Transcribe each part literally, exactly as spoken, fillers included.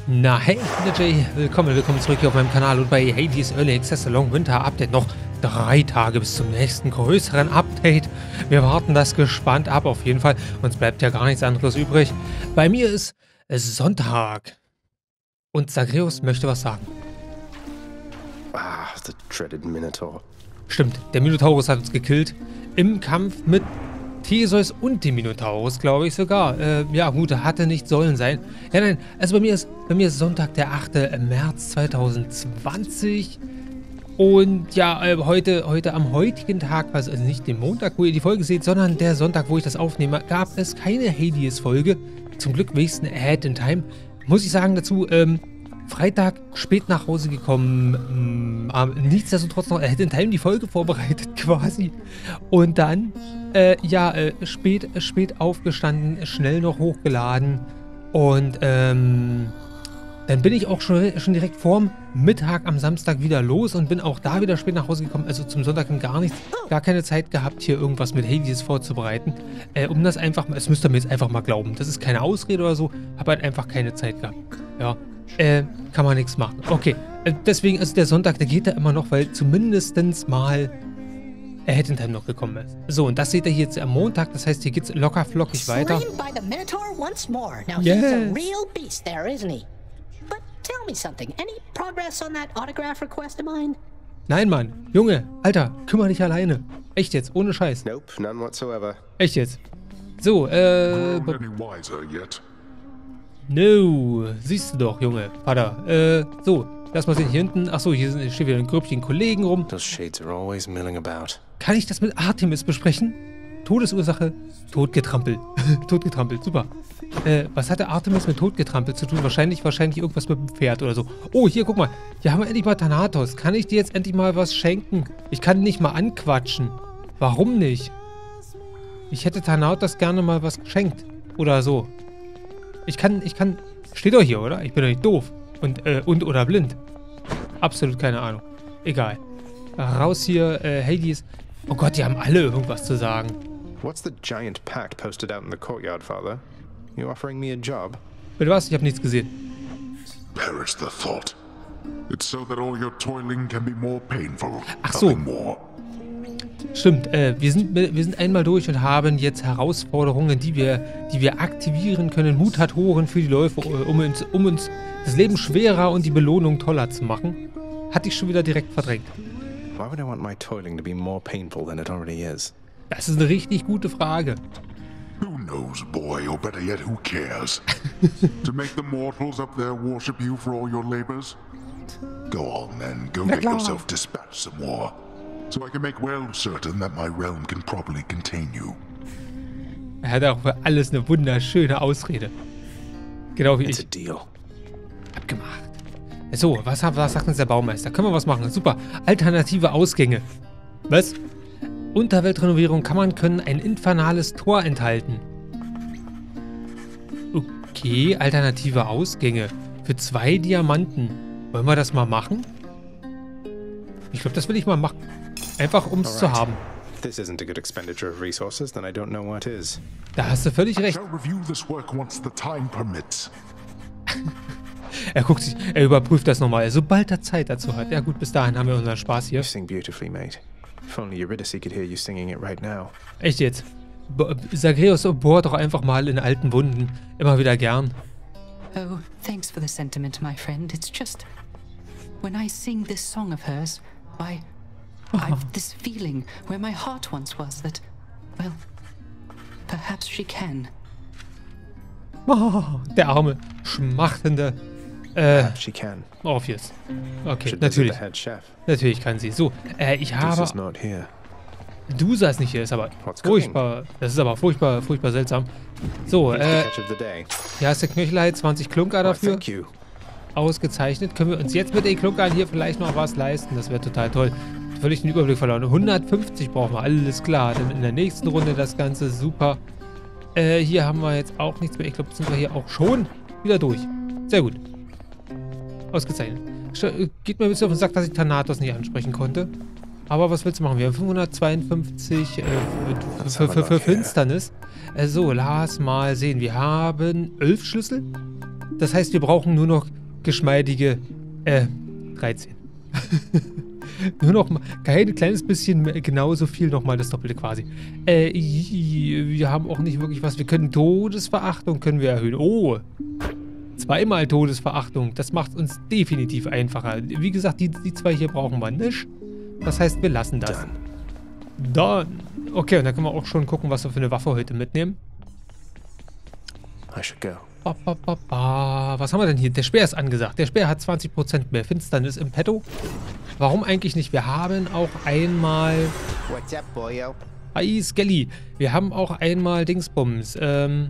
Na hey, ich bin der Jay, willkommen, willkommen zurück hier auf meinem Kanal und bei Hades Early Access Long Winter Update. Noch drei Tage bis zum nächsten größeren Update. Wir warten das gespannt ab auf jeden Fall. Uns bleibt ja gar nichts anderes übrig. Bei mir ist es Sonntag. Und Zagreus möchte was sagen. Ah, the dreaded Minotaur. Stimmt, der Minotaurus hat uns gekillt. Im Kampf mit Theseus und dem Minotaurus, glaube ich sogar. Äh, ja gut, hatte nicht sollen sein. Ja nein, also bei mir ist, bei mir ist Sonntag, der achte März zweitausendzwanzig. Und ja, äh, heute, heute am heutigen Tag, also nicht den Montag, wo ihr die Folge seht, sondern der Sonntag, wo ich das aufnehme, gab es keine Hades-Folge. Zum Glück wenigstens ahead in time. Muss ich sagen dazu, ähm, Freitag spät nach Hause gekommen, ähm, nichtsdestotrotz noch ahead in time die Folge vorbereitet quasi. Und dann, äh, ja, äh, spät, spät aufgestanden, schnell noch hochgeladen. Und, ähm, dann bin ich auch schon, schon direkt vorm Mittag am Samstag wieder los und bin auch da wieder spät nach Hause gekommen. Also zum Sonntag gar nichts, gar keine Zeit gehabt, hier irgendwas mit Hades vorzubereiten. Äh, um das einfach mal, das müsst ihr mir jetzt einfach mal glauben. Das ist keine Ausrede oder so, habe halt einfach keine Zeit gehabt. Ja, äh, kann man nichts machen. Okay, äh, deswegen ist der Sonntag, der geht da immer noch, weil zumindest mal Ahead in Time noch gekommen ist. So, und das seht ihr hier jetzt am Montag, das heißt, hier geht's locker flockig weiter. Yes. Tell me something. Any progress on that autograph request of mine? Nein, Mann. Junge, Alter, kümmere dich alleine. Echt jetzt, ohne Scheiß. Nope, none whatsoever. Echt jetzt. So, äh... No, siehst du doch, Junge. Vater, äh, so. Lass mal sehen, hier hinten. Achso, hier steht wieder ein Grüppchen Kollegen rum. Those shades are always milling about. Kann ich das mit Artemis besprechen? Todesursache, totgetrampelt. Totgetrampelt, super. Äh, was hatte Artemis mit totgetrampelt zu tun? Wahrscheinlich, wahrscheinlich irgendwas mit dem Pferd oder so. Oh, hier, guck mal. Hier haben wir endlich mal Thanatos. Kann ich dir jetzt endlich mal was schenken? Ich kann ihn nicht mal anquatschen. Warum nicht? Ich hätte Thanatos gerne mal was geschenkt. Oder so. Ich kann, ich kann... Steht doch hier, oder? Ich bin doch nicht doof. Und, äh, und oder blind. Absolut keine Ahnung. Egal. Raus hier, äh, Hades. Oh Gott, die haben alle irgendwas zu sagen. What's the giant pact posted out in the courtyard, Father? You offering me a job? Bitte was? Ich habe nichts gesehen. Perish the thought. It's so that all your toiling can be more painful. Ach so. More. Stimmt, äh, wir sind, wir sind einmal durch und haben jetzt Herausforderungen, die wir, die wir aktivieren können, Mutatoren für die Läufe, um uns, um uns das Leben schwerer und die Belohnung toller zu machen. Hatte ich schon wieder direkt verdrängt. Why would I want my toiling to be more painful than it already is? Das ist eine richtig gute Frage. Who knows, boy, or better yet, who cares? To make the mortals up there worship you for all your labors? Go on then, go get yourself dispatched some more, so I can make well certain that my realm can properly contain you. Er hat auch für alles eine wunderschöne Ausrede. Genau wie It's ich. a deal. Abgemacht. So, was, was sagt uns der Baumeister? Können wir was machen? Super. Alternative Ausgänge. Was? Unterweltrenovierung kann man können ein infernales Tor enthalten. Okay, alternative Ausgänge. Für zwei Diamanten. Wollen wir das mal machen? Ich glaube, das will ich mal machen. Einfach, um es zu haben. This isn't a good expenditure of resources, then I don't know what is. Da hast du völlig I recht. shall review this work once the time permits. Er guckt sich, er überprüft das nochmal, sobald er Zeit dazu hat. Ja gut, bis dahin haben wir unseren Spaß hier. You sing beautifully, mate. If only Eurydice could hear you singing it right now. Echt jetzt? Bo Zagreus bohrt doch einfach mal in alten Wunden. Immer wieder gern. Oh, thanks for the sentiment, my friend. It's just... When I sing this song of hers, I... I've this feeling where my heart once was that... Well, perhaps she can. Oh, der arme, schmachtende... Äh, She can. Obvious. Okay, Should visit natürlich. the head chef. Natürlich kann sie. So, äh, ich habe... Deuce is not here. Du saß nicht hier, ist aber What's furchtbar. Das ist aber furchtbar, furchtbar seltsam. So, Here's the äh, catch of the day. hier hast du Knöchelei, zwanzig Klunker Why, dafür. thank you. Ausgezeichnet. Können wir uns jetzt mit den Klunkern hier vielleicht noch was leisten? Das wäre total toll. Völlig den Überblick verloren. hundertfünfzig brauchen wir, alles klar. Dann in der nächsten Runde das Ganze, super. Äh, hier haben wir jetzt auch nichts mehr. Ich glaube, sind wir hier auch schon wieder durch. Sehr gut. Ausgezeichnet. Geht mir ein bisschen auf den Sack, dass ich Thanatos nicht ansprechen konnte. Aber was willst du machen? Wir haben fünfhundertzweiundfünfzig äh, für, für, für Finsternis. Äh, so, lass mal sehen. Wir haben elf Schlüssel. Das heißt, wir brauchen nur noch geschmeidige, äh, dreizehn. Nur noch mal, kein kleines bisschen, mehr, genauso viel nochmal das Doppelte quasi. Äh, wir haben auch nicht wirklich was. Wir können Todesverachtung können wir erhöhen. Oh, zweimal Todesverachtung. Das macht uns definitiv einfacher. Wie gesagt, die, die zwei hier brauchen wir nicht. Das heißt, wir lassen das. Dann. Okay, und dann können wir auch schon gucken, was wir für eine Waffe heute mitnehmen. I should go. Ba, ba, ba, ba. Was haben wir denn hier? Der Speer ist angesagt. Der Speer hat zwanzig Prozent mehr Finsternis im Petto. Warum eigentlich nicht? Wir haben auch einmal... What's up, boyo? Hi, Skelly. Wir haben auch einmal Dingsbums. Ähm...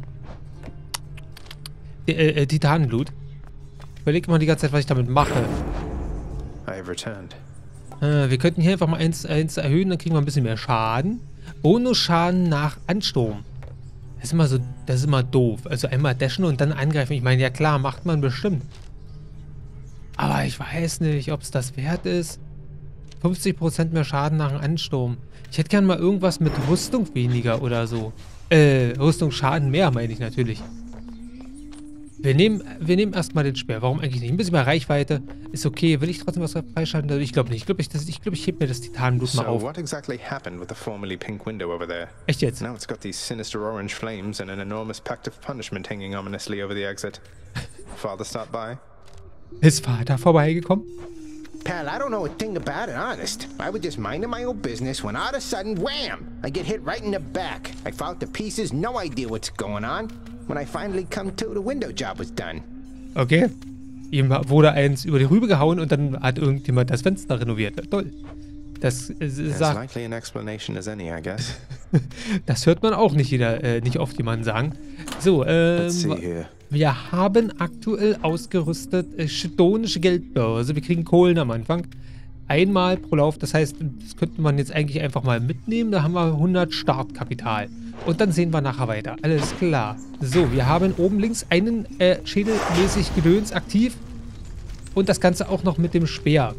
Äh, äh, Titanenblut. Ich überlege mal die ganze Zeit, was ich damit mache. I have returned. Äh, wir könnten hier einfach mal eins, eins erhöhen, dann kriegen wir ein bisschen mehr Schaden. Bonusschaden nach Ansturm. Das ist immer so, das ist immer doof. Also einmal dashen und dann angreifen. Ich meine, ja klar, macht man bestimmt. Aber ich weiß nicht, ob es das wert ist. fünfzig Prozent mehr Schaden nach einem Ansturm. Ich hätte gern mal irgendwas mit Rüstung weniger oder so. Äh, Rüstungsschaden mehr, meine ich natürlich. Wir nehmen, wir nehmen erstmal den Speer. Warum eigentlich nicht? Ein bisschen mehr Reichweite ist okay. Will ich trotzdem was freischalten? Ich glaube nicht. Ich glaube, ich, ich, glaub, ich heb mir das Titanenblut mal So, auf. what exactly happened with the formerly pink window over there? Echt jetzt? Now it's got these sinister orange flames and an enormous pact of punishment hanging ominously over the exit. Father stop by? Ist Vater vorbeigekommen? Pal, I don't know a thing about it, honest. I was just minding my own business when all of a sudden, wham! I get hit right in the back. I fall to pieces, no idea what's going on. When I finally come to, the window job was done. Okay. Ihm wurde eins über die Rübe gehauen und dann hat irgendjemand das Fenster renoviert. Toll. Das äh, As sagt... likely an explanation as any, I guess. Das hört man auch nicht jeder, äh, nicht oft jemanden sagen. So, ähm... Let's see here. Wir haben aktuell ausgerüstet äh, chetonische Geldbörse. Wir kriegen Kohlen am Anfang. Einmal pro Lauf. Das heißt, das könnte man jetzt eigentlich einfach mal mitnehmen. Da haben wir hundert Startkapital. Und dann sehen wir nachher weiter. Alles klar. So, wir haben oben links einen äh, schädelmäßig Gedöns aktiv. Und das Ganze auch noch mit dem Speer.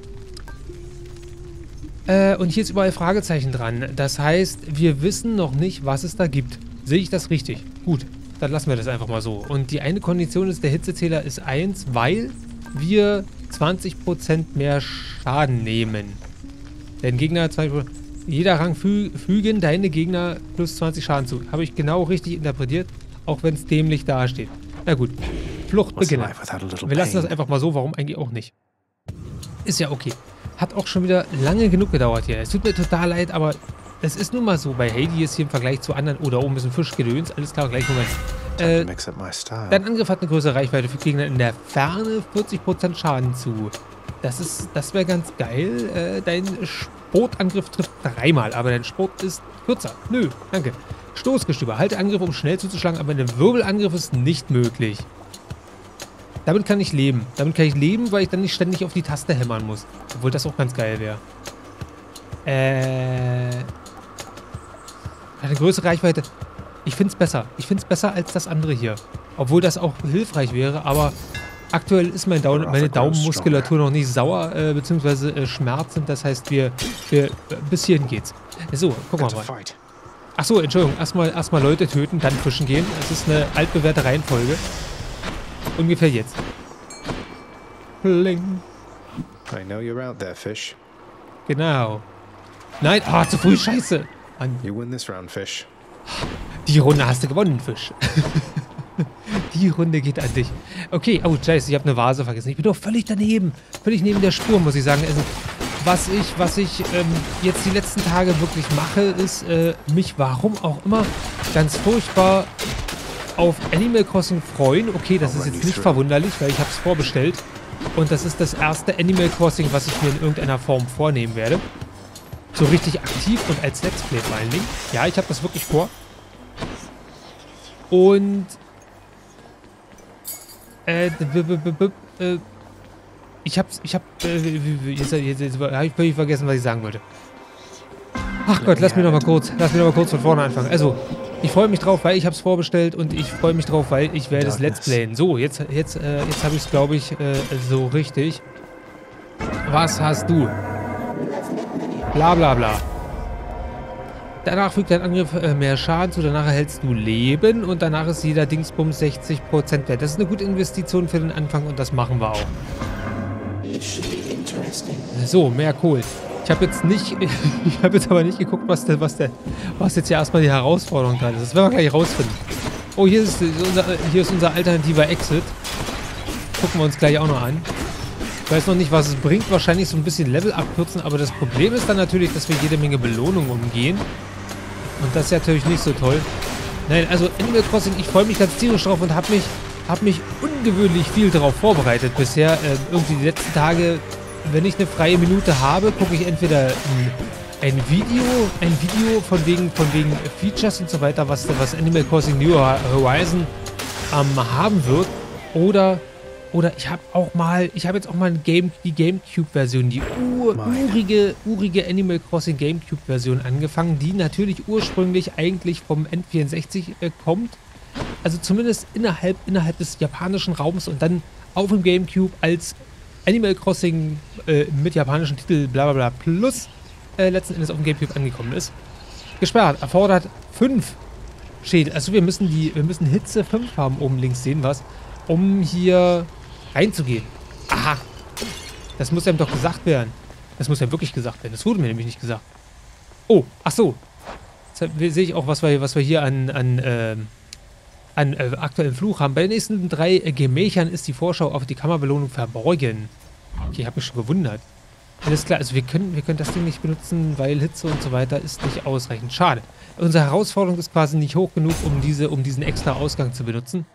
Äh, und hier ist überall Fragezeichen dran. Das heißt, wir wissen noch nicht, was es da gibt. Sehe ich das richtig? Gut. Dann lassen wir das einfach mal so. Und die eine Kondition ist, der Hitzezähler ist eins, weil wir zwanzig Prozent mehr Schaden nehmen. Denn Gegner, zwanzig Prozent, jeder Rang fü fügen deine Gegner plus zwanzig Schaden zu. Habe ich genau richtig interpretiert, auch wenn es dämlich dasteht. Na gut, Flucht beginnen. Wir lassen das einfach mal so, warum eigentlich auch nicht. Ist ja okay. Hat auch schon wieder lange genug gedauert hier. Es tut mir total leid, aber... Es ist nun mal so, bei Hades hier im Vergleich zu anderen, oder oben ist ein Fischgedöns, alles klar, gleich Moment. Äh, dein Angriff hat eine größere Reichweite für Gegner in der Ferne, vierzig Prozent Schaden zu. Das ist, das wäre ganz geil. Äh, dein Sportangriff trifft dreimal, aber dein Sport ist kürzer. Nö, danke. Stoßgestöber, halte Angriff, um schnell zuzuschlagen, aber ein Wirbelangriff ist nicht möglich. Damit kann ich leben. Damit kann ich leben, weil ich dann nicht ständig auf die Taste hämmern muss. Obwohl das auch ganz geil wäre. Äh... Eine größere Reichweite. Ich finde es besser. Ich finde es besser als das andere hier. Obwohl das auch hilfreich wäre, aber aktuell ist mein Daumen, meine Daumenmuskulatur noch nicht sauer, äh, beziehungsweise äh, schmerzend. Das heißt, wir, wir bis hierhin geht's. So, gucken wir mal. Achso, Entschuldigung. Erstmal erstmal Leute töten, dann fischen gehen. Das ist eine altbewährte Reihenfolge. Ungefähr jetzt. Pling. I know you're out there, fish. Genau. Nein, ah, zu früh, scheiße. Mann. You win this round, fish. Die Runde hast du gewonnen, Fisch. Die Runde geht an dich. Okay, oh, scheiße, ich habe eine Vase vergessen. Ich bin doch völlig daneben. Völlig neben der Spur, muss ich sagen. Also, was ich, was ich ähm, jetzt die letzten Tage wirklich mache, ist, äh, mich, warum auch immer, ganz furchtbar auf Animal Crossing freuen. Okay, das ist jetzt nicht verwunderlich, weil ich habe es vorbestellt. Und das ist das erste Animal Crossing, was ich mir in irgendeiner Form vornehmen werde. So richtig aktiv und als Let's Play vor allen Dingen. Ja, ich habe das wirklich vor. Und... Äh, äh, ich hab's, ich hab, äh, jetzt, jetzt, jetzt hab ich völlig vergessen, was ich sagen wollte. Ach Gott, lass mich noch mal kurz, lass mich noch mal kurz von vorne anfangen. Also, ich freue mich drauf, weil ich habe es vorbestellt und ich freue mich drauf, weil ich werde es Let's Playen. So, jetzt, jetzt, äh, jetzt habe ich es, glaube ich, äh, so richtig. Was hast du? Bla bla bla. Danach fügt dein Angriff äh, mehr Schaden zu, danach erhältst du Leben und danach ist jeder Dingsbums sechzig Prozent wert. Das ist eine gute Investition für den Anfang und das machen wir auch. So, mehr Kohl. Ich habe jetzt nicht, ich habe jetzt aber nicht geguckt, was der, was der, was jetzt hier erstmal die Herausforderung gerade ist. Das werden wir gleich rausfinden. Oh, hier ist unser, hier ist unser alternativer Exit. Gucken wir uns gleich auch noch an. Ich weiß noch nicht, was es bringt. Wahrscheinlich so ein bisschen Level abkürzen, aber das Problem ist dann natürlich, dass wir jede Menge Belohnungen umgehen. Und das ist ja natürlich nicht so toll. Nein, also Animal Crossing, ich freue mich ganz tierisch drauf und habe mich, hab mich ungewöhnlich viel darauf vorbereitet bisher. Äh, irgendwie die letzten Tage, wenn ich eine freie Minute habe, gucke ich entweder ein, ein Video, ein Video von wegen, von wegen Features und so weiter, was, was Animal Crossing New Horizon ähm, haben wird. Oder, oder ich habe auch mal, ich habe jetzt auch mal ein Game, die GameCube-Version, die ur, urige, urige Animal Crossing GameCube-Version angefangen, die natürlich ursprünglich eigentlich vom N vierundsechzig äh, kommt. Also zumindest innerhalb, innerhalb des japanischen Raums und dann auf dem GameCube als Animal Crossing äh, mit japanischem Titel bla bla bla plus äh, letzten Endes auf dem GameCube angekommen ist. Gesperrt, erfordert fünf Schädel. Also wir müssen die, wir müssen Hitze fünf haben, oben links sehen was, um hier reinzugehen. Aha. Das muss einem doch gesagt werden. Das muss ja wirklich gesagt werden. Das wurde mir nämlich nicht gesagt. Oh, ach so. Jetzt sehe ich auch, was wir, was wir hier an, an, äh, an äh, aktuellen Fluch haben. Bei den nächsten drei äh, Gemächern ist die Vorschau auf die Kammerbelohnung verborgen. Okay, ich habe mich schon gewundert. Alles klar, also wir können, wir können das Ding nicht benutzen, weil Hitze und so weiter ist nicht ausreichend. Schade. Unsere Herausforderung ist quasi nicht hoch genug, um, diese, um diesen extra Ausgang zu benutzen.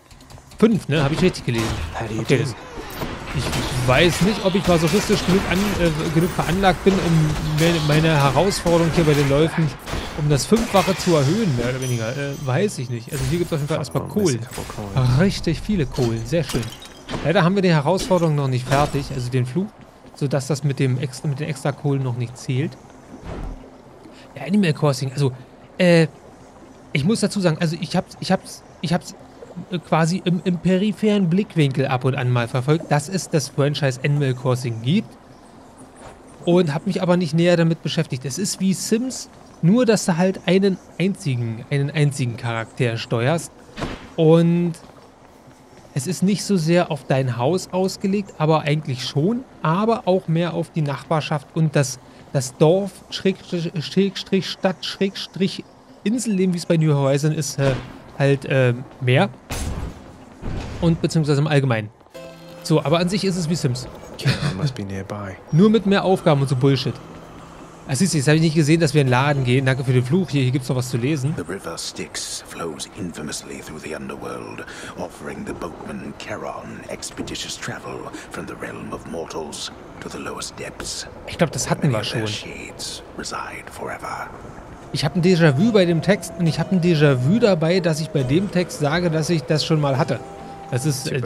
Fünf, ne? Habe ich richtig gelesen. Okay, das, ich weiß nicht, ob ich masochistisch genug, an, äh, genug veranlagt bin, um meine Herausforderung hier bei den Läufen um das Fünffache zu erhöhen, mehr oder weniger. Äh, weiß ich nicht. Also hier gibt es auf jeden Fall erstmal Kohlen. Richtig viele Kohlen. Sehr schön. Leider haben wir die Herausforderung noch nicht fertig, also den Fluch, sodass das mit, dem extra, mit den extra Kohlen noch nicht zählt. Ja, Animal Crossing, also, äh, ich muss dazu sagen, also ich hab's, ich hab's, ich hab's quasi im, im peripheren Blickwinkel ab und an mal verfolgt, dass es das Franchise Animal Crossing gibt und habe mich aber nicht näher damit beschäftigt. Es ist wie Sims, nur dass du halt einen einzigen, einen einzigen Charakter steuerst und es ist nicht so sehr auf dein Haus ausgelegt, aber eigentlich schon, aber auch mehr auf die Nachbarschaft und das, das Dorf, Schrägstrich, Schrägstrich, Stadt, Schrägstrich, Inselleben, wie es bei New Horizon ist, äh, halt äh, mehr. Und beziehungsweise im Allgemeinen. So, aber an sich ist es wie Sims. Nur mit mehr Aufgaben und so Bullshit. Ah, siehst du, jetzt habe ich nicht gesehen, dass wir in den Laden gehen. Danke für den Fluch. Hier, hier gibt es noch was zu lesen. The river Styx flows infamously through the underworld, offering the boatman Charon expeditious travel from the realm of mortals to the lowest depths. Ich glaube, das hatten wir schon. Shades reside forever. Ich habe ein Déjà-vu bei dem Text und ich habe ein Déjà-vu dabei, dass ich bei dem Text sage, dass ich das schon mal hatte. Das ist äh,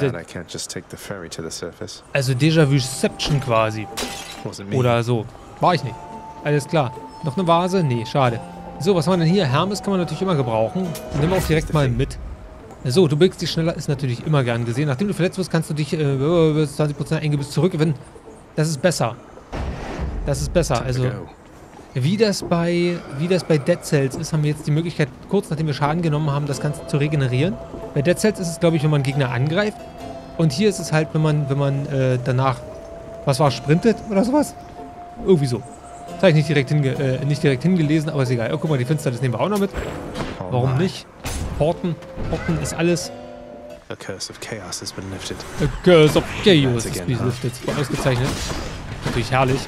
also Déjà-vuception quasi. Oder so. War ich nicht. Alles klar. Noch eine Vase? Nee, schade. So, was haben wir denn hier? Hermes kann man natürlich immer gebrauchen. Nimm auch direkt mal mit. So, du bewegst dich schneller, ist natürlich immer gern gesehen. Nachdem du verletzt wirst, kannst du dich äh, zwanzig Prozent eingebüßt zurückgewinnen. Das ist besser. Das ist besser. Also, wie das bei, wie das bei Dead Cells ist, haben wir jetzt die Möglichkeit, kurz nachdem wir Schaden genommen haben, das Ganze zu regenerieren. Bei Dead Cells ist es, glaube ich, wenn man Gegner angreift. Und hier ist es halt, wenn man, wenn man äh, danach, was war, sprintet oder sowas? Irgendwie so. Das habe ich nicht direkt, hinge äh, nicht direkt hingelesen, aber ist egal. Oh, guck mal, die Finsternis nehmen wir auch noch mit. Warum nicht? Porten. Porten ist alles. A curse of chaos has been lifted. A curse of chaos ist lifted. Ausgezeichnet. Natürlich herrlich.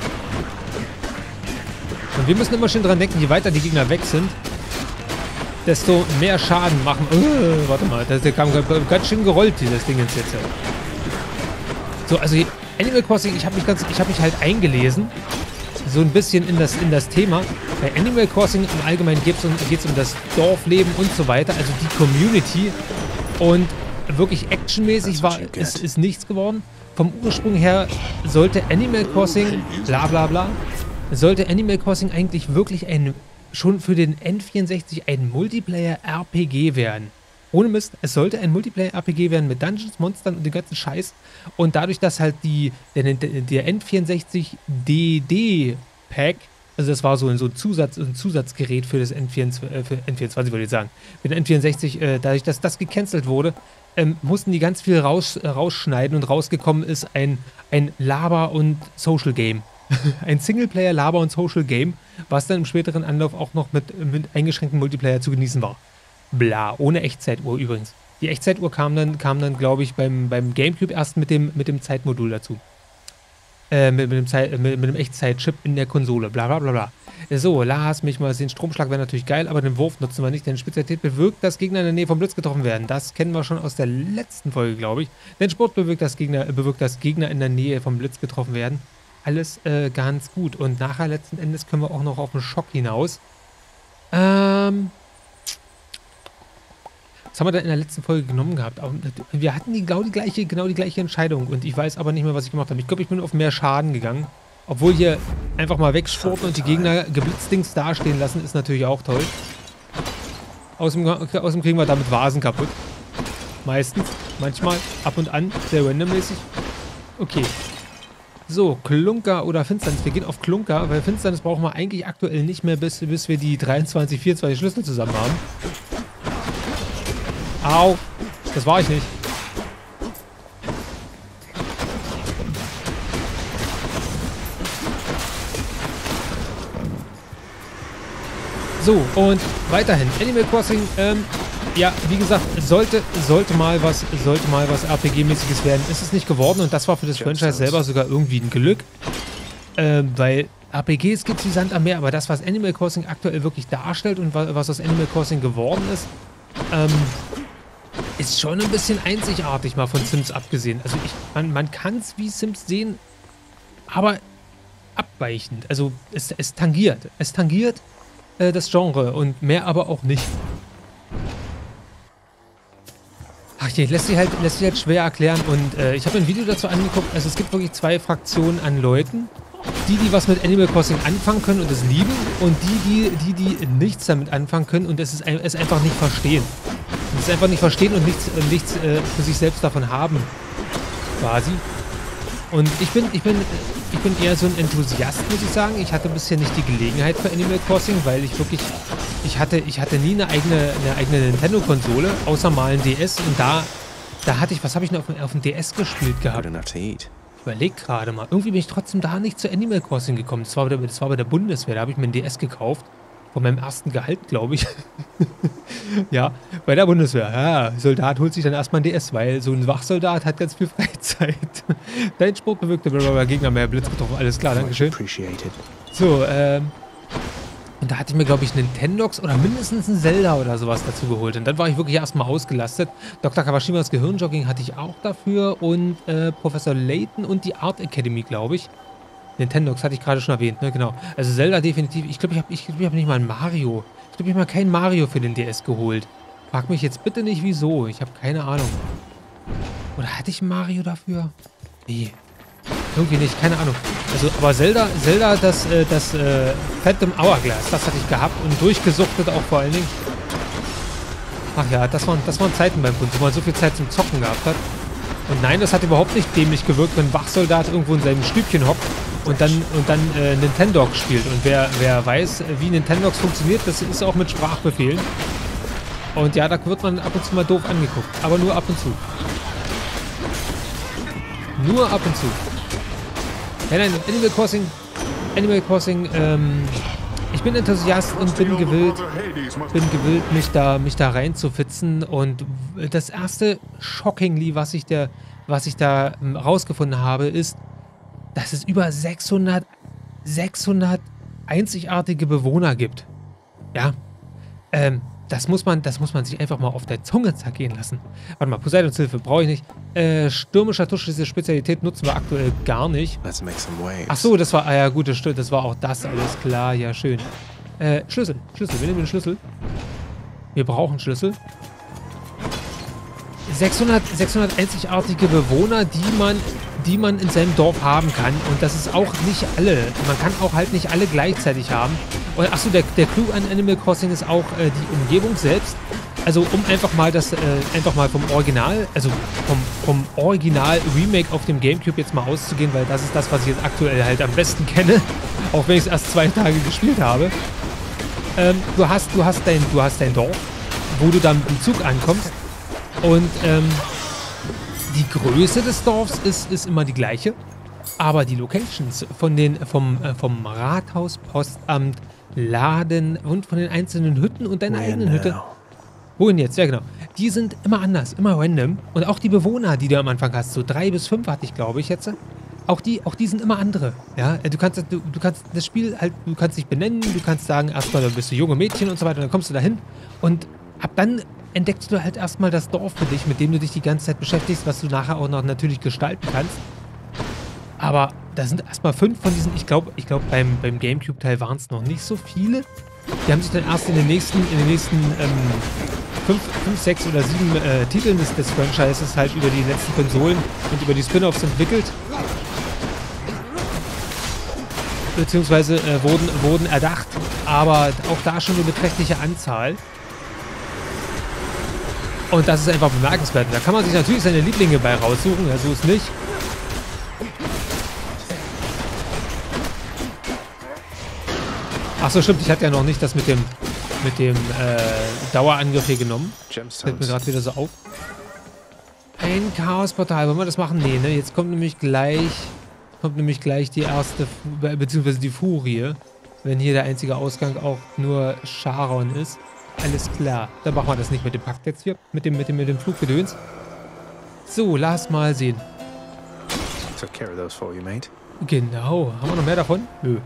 Und wir müssen immer schön dran denken, je weiter die Gegner weg sind, desto mehr Schaden machen. Uh, warte mal, der kam ganz schön gerollt, dieses Ding jetzt. So, also Animal Crossing, ich habe mich ganz, ich habe mich halt eingelesen. So ein bisschen in das, in das Thema. Bei Animal Crossing im Allgemeinen geht es um, geht's um das Dorfleben und so weiter, also die Community. Und wirklich actionmäßig war, ist, ist nichts geworden. Vom Ursprung her sollte Animal Crossing, bla bla bla, sollte Animal Crossing eigentlich wirklich ein, schon für den N vierundsechzig ein Multiplayer-R P G werden. Ohne Mist, es sollte ein Multiplayer-R P G werden mit Dungeons, Monstern und dem ganzen Scheiß. Und dadurch, dass halt die, der, der N vierundsechzig D D-Pack Also das war so ein, so ein, Zusatz, ein Zusatzgerät für das N vierundzwanzig, äh, für N vierundzwanzig würde ich sagen. Für den N vierundsechzig, äh, dadurch, dass das gecancelt wurde, ähm, mussten die ganz viel raus, äh, rausschneiden und rausgekommen ist ein, ein Laber- und Social-Game. Ein Singleplayer-Laber- und Social-Game, was dann im späteren Anlauf auch noch mit, mit eingeschränktem Multiplayer zu genießen war. Bla, ohne Echtzeituhr übrigens. Die Echtzeituhr kam dann, kam dann glaube ich, beim, beim Gamecube erst mit dem, mit dem Zeitmodul dazu. Äh, mit, mit, dem Zeit, mit, mit dem Echtzeitchip in der Konsole. Bla bla bla bla. So, lass mich mal sehen. Stromschlag wäre natürlich geil, aber den Wurf nutzen wir nicht, denn Spezialität bewirkt, dass Gegner in der Nähe vom Blitz getroffen werden. Das kennen wir schon aus der letzten Folge, glaube ich. Denn Sport bewirkt, dass Gegner, bewirkt, dass Gegner in der Nähe vom Blitz getroffen werden. Alles äh, ganz gut. Und nachher letzten Endes können wir auch noch auf den Schock hinaus. Ähm... Was haben wir da in der letzten Folge genommen gehabt? Wir hatten die, genau, die gleiche, genau die gleiche Entscheidung und ich weiß aber nicht mehr, was ich gemacht habe. Ich glaube, ich bin auf mehr Schaden gegangen. Obwohl hier einfach mal wegsporten und die Gegner geblitzdings dastehen lassen, ist natürlich auch toll. Außerdem, außerdem kriegen wir damit Vasen kaputt. Meistens. Manchmal. Ab und an. Sehr randommäßig. Okay. So, Klunker oder Finsternis. Wir gehen auf Klunker, weil Finsternis brauchen wir eigentlich aktuell nicht mehr, bis, bis wir die dreiundzwanzig, vierundzwanzig Schlüssel zusammen haben. Au! Das war ich nicht. So, und weiterhin. Animal Crossing, ähm, ja, wie gesagt, sollte, sollte mal was, sollte mal was R P G-mäßiges werden. Ist es nicht geworden und das war für das Franchise selber sogar irgendwie ein Glück. Ähm, weil R P Gs gibt es wie Sand am Meer, aber das, was Animal Crossing aktuell wirklich darstellt und was aus Animal Crossing geworden ist, ähm, ist schon ein bisschen einzigartig, mal von Sims abgesehen. Also ich, man, man kann es wie Sims sehen, aber abweichend. Also es, es tangiert. Es tangiert äh, das Genre und mehr aber auch nicht. Ach je, lässt sich halt, lässt sich halt schwer erklären und äh, ich habe ein Video dazu angeguckt. Also es gibt wirklich zwei Fraktionen an Leuten. Die, die was mit Animal Crossing anfangen können und es lieben und die, die, die, die nichts damit anfangen können und es, ist, es einfach nicht verstehen. Es einfach nicht verstehen und nichts, nichts äh, für sich selbst davon haben. Quasi. Und ich bin, ich bin, ich bin eher so ein Enthusiast, muss ich sagen. Ich hatte bisher nicht die Gelegenheit für Animal Crossing, weil ich wirklich, ich hatte, ich hatte nie eine eigene, eine eigene Nintendo-Konsole, außer mal ein D S. Und da, da hatte ich, was habe ich denn auf, auf dem D S gespielt gehabt? Ich überleg gerade mal. Irgendwie bin ich trotzdem da nicht zu Animal Crossing gekommen. Das war bei der, das war bei der Bundeswehr, da habe ich mir ein D S gekauft. Von meinem ersten Gehalt, glaube ich. Ja, bei der Bundeswehr. Ja, Soldat holt sich dann erstmal ein D S, weil so ein Wachsoldat hat ganz viel Freizeit. Dein Spruch bewirkte Gegner mehr Blitz getroffen. Alles klar, dankeschön. So, ähm. Und da hatte ich mir, glaube ich, Nintendox oder mindestens ein Zelda oder sowas dazu geholt. Und dann war ich wirklich erstmal ausgelastet. Doktor Kawashimas Gehirnjogging hatte ich auch dafür. Und äh, Professor Layton und die Art Academy, glaube ich. Nintendox hatte ich gerade schon erwähnt, ne? Genau. Also Zelda definitiv. Ich glaube, ich habe ich glaub, ich hab nicht mal ein Mario. Ich glaube, ich habe mal kein Mario für den D S geholt. Frag mich jetzt bitte nicht, wieso. Ich habe keine Ahnung. Oder hatte ich ein Mario dafür? Nee. Irgendwie nicht, keine Ahnung. Also, aber Zelda, Zelda, das, äh, das äh, Phantom Hourglass, das hatte ich gehabt und durchgesuchtet auch vor allen Dingen. Ach ja, das waren, das waren Zeiten beim Bund, wo man so viel Zeit zum Zocken gehabt hat. Und nein, das hat überhaupt nicht dämlich gewirkt, wenn ein Wachsoldat irgendwo in seinem Stübchen hockt und dann, und dann äh, Nintendox spielt. Und wer, wer weiß, wie Nintendox funktioniert, das ist auch mit Sprachbefehlen. Und ja, da wird man ab und zu mal doof angeguckt. Aber nur ab und zu. Nur ab und zu. Ja, nein, Animal Crossing, Animal Crossing, ähm, ich bin Enthusiast und bin gewillt, bin gewillt, mich da, mich da reinzufitzen. Und das erste Shockingly, was ich, der, was ich da ähm, rausgefunden habe, ist, dass es über sechshundert, sechshundert einzigartige Bewohner gibt. Ja, ähm, das muss man, das muss man sich einfach mal auf der Zunge zergehen lassen. Warte mal, Poseidons Hilfe brauche ich nicht. Äh, stürmischer Tusch, diese Spezialität nutzen wir aktuell gar nicht. Ach so, das war, ah ja gut, das stimmt, das war auch das, alles klar, ja schön. Äh, Schlüssel, Schlüssel, wir nehmen den Schlüssel. Wir brauchen Schlüssel. sechshundert, sechshundert einzigartige Bewohner, die man, die man in seinem Dorf haben kann. Und das ist auch nicht alle. Man kann auch halt nicht alle gleichzeitig haben. Und achso, der, der Clou an Animal Crossing ist auch äh, die Umgebung selbst. Also um einfach mal das, äh, einfach mal vom Original, also vom, vom Original-Remake auf dem Gamecube jetzt mal auszugehen, weil das ist das, was ich jetzt aktuell halt am besten kenne. Auch wenn ich es erst zwei Tage gespielt habe. Ähm, du hast, du hast dein, du hast dein Dorf, wo du dann mit dem Zug ankommst. Und ähm, die Größe des Dorfs ist, ist immer die gleiche. Aber die Locations von den, vom, äh, vom Rathaus, Postamt, Laden und von den einzelnen Hütten und deiner eigenen Hütte. Wohin jetzt? Ja, genau. Die sind immer anders, immer random. Und auch die Bewohner, die du am Anfang hast, so drei bis fünf hatte ich, glaube ich, jetzt. Auch die, auch die sind immer andere. Ja, du kannst, du, du kannst das Spiel halt, du kannst dich benennen, du kannst sagen, erstmal, da bist du junge Mädchen und so weiter, und dann kommst du dahin. Und ab dann entdeckst du halt erstmal das Dorf für dich, mit dem du dich die ganze Zeit beschäftigst, was du nachher auch noch natürlich gestalten kannst. Aber da sind erstmal fünf von diesen, ich glaube, ich glaube beim, beim Gamecube-Teil waren es noch nicht so viele. Die haben sich dann erst in den nächsten, in den nächsten ähm, fünf, fünf, sechs oder sieben äh, Titeln des, des Franchises halt über die letzten Konsolen und über die Spin-Offs entwickelt. Beziehungsweise äh, wurden, wurden erdacht, aber auch da schon eine beträchtliche Anzahl. Und das ist einfach bemerkenswert. Da kann man sich natürlich seine Lieblinge bei raussuchen, ja, so ist nicht. Achso, stimmt, ich hatte ja noch nicht das mit dem mit dem äh, Dauerangriff hier genommen. Fällt mir gerade wieder so auf. Ein Chaosportal, wollen wir das machen? Nee, ne? Jetzt kommt nämlich gleich kommt nämlich gleich die erste, beziehungsweise die Furie, wenn hier der einzige Ausgang auch nur Charon ist. Alles klar, dann machen wir das nicht mit dem Pakt jetzt hier, mit dem, mit dem, mit dem Fluggedöns. So, lass mal sehen. Genau, haben wir noch mehr davon? Nö.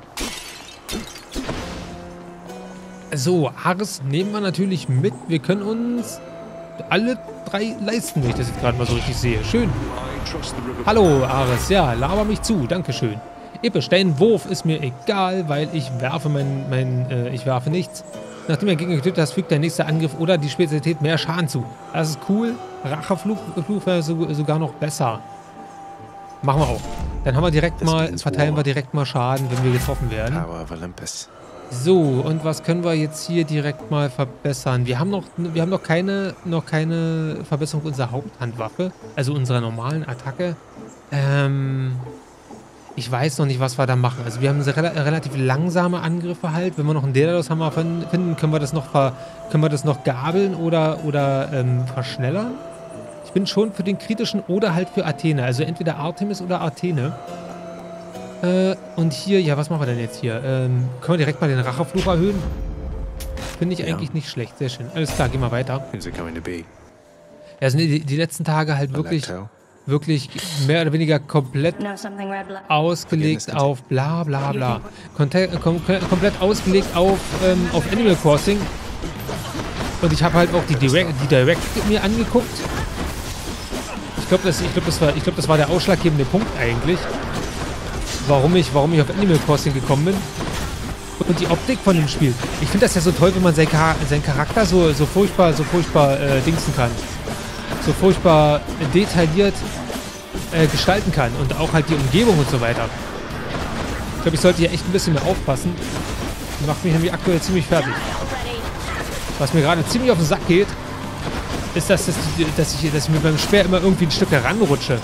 So, Ares nehmen wir natürlich mit. Wir können uns alle drei leisten, wenn ich das jetzt gerade mal so richtig sehe. Schön. Hallo, Ares. Ja, laber mich zu. Dankeschön. Episch, dein Wurf ist mir egal, weil ich werfe mein, mein äh, ich werfe nichts. Nachdem er Gegner getötet hast, fügt der nächste Angriff oder die Spezialität mehr Schaden zu. Das ist cool. Rachefluch wäre so, sogar noch besser. Machen wir auch. Dann haben wir direkt mal, verteilen wir direkt mal Schaden, wenn wir getroffen werden. So, und was können wir jetzt hier direkt mal verbessern? Wir haben noch, wir haben noch keine, noch keine Verbesserung unserer Haupthandwaffe, also unserer normalen Attacke. Ähm, ich weiß noch nicht, was wir da machen. Also wir haben rel relativ langsame Angriffe halt. Wenn wir noch einen Daedalus-Hammer finden, können wir das noch, ver können wir das noch gabeln oder, oder ähm, verschnellern. Ich bin schon für den kritischen oder halt für Athene. Also entweder Artemis oder Athene. Äh, und hier, ja, was machen wir denn jetzt hier? Ähm, können wir direkt mal den Rachefluch erhöhen? Finde ich eigentlich nicht schlecht. Sehr schön. Alles klar, gehen wir weiter. Also die, die letzten Tage halt wirklich, wirklich mehr oder weniger komplett ausgelegt auf bla bla bla. Konte kom komplett ausgelegt auf, ähm, auf Animal Crossing. Und ich habe halt auch die Direct, die Direct mir angeguckt. Ich glaube, das, ich glaub, das, war, ich glaub, das war der ausschlaggebende Punkt eigentlich. Warum ich, warum ich auf Animal Crossing gekommen bin. Und die Optik von dem Spiel. Ich finde das ja so toll, wenn man seinen Char sein Charakter so, so furchtbar, so furchtbar äh, dingsen kann. So furchtbar detailliert äh, gestalten kann. Und auch halt die Umgebung und so weiter. Ich glaube, ich sollte hier echt ein bisschen mehr aufpassen. Das macht mich nämlich aktuell ziemlich fertig. Was mir gerade ziemlich auf den Sack geht, ist, dass, dass, dass, ich, dass ich mir beim Speer immer irgendwie ein Stück heranrutsche.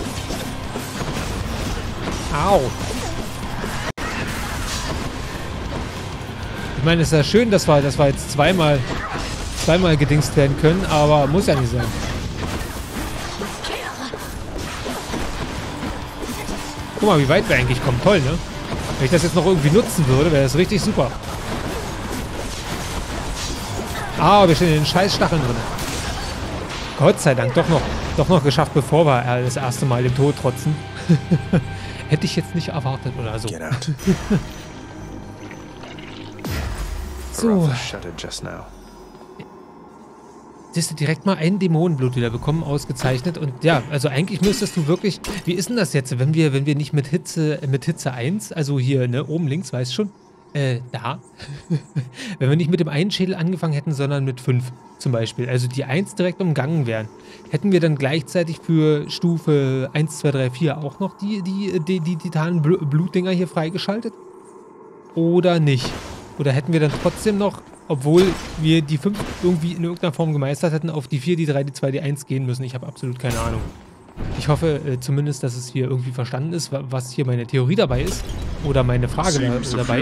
Au. Ich meine, es ist ja schön, dass wir, dass wir jetzt zweimal, zweimal gedingst werden können, aber muss ja nicht sein. Guck mal, wie weit wir eigentlich kommen. Toll, ne? Wenn ich das jetzt noch irgendwie nutzen würde, wäre das richtig super. Ah, wir stehen in den Scheißstacheln drin. Gott sei Dank, doch noch, doch noch geschafft, bevor wir das erste Mal dem Tod trotzen. Hätte ich jetzt nicht erwartet oder so. So. Siehst du, direkt mal ein Dämonenblut wieder bekommen, ausgezeichnet. Und ja, also eigentlich müsstest du wirklich... Wie ist denn das jetzt, wenn wir, wenn wir nicht mit Hitze, mit Hitze eins, also hier, ne, oben links, weißt schon, äh, da. Wenn wir nicht mit dem einen Schädel angefangen hätten, sondern mit fünf zum Beispiel. Also die eins direkt umgangen wären. Hätten wir dann gleichzeitig für Stufe eins, zwei, drei, vier auch noch die, die, die, die Titan-Blutdinger hier freigeschaltet? Oder nicht? Oder hätten wir dann trotzdem noch, obwohl wir die fünf irgendwie in irgendeiner Form gemeistert hätten, auf die vier, die drei, die zwei, die eins gehen müssen? Ich habe absolut keine Ahnung. Ich hoffe äh, zumindest, dass es hier irgendwie verstanden ist, was hier meine Theorie dabei ist. oder meine Frage da, dabei.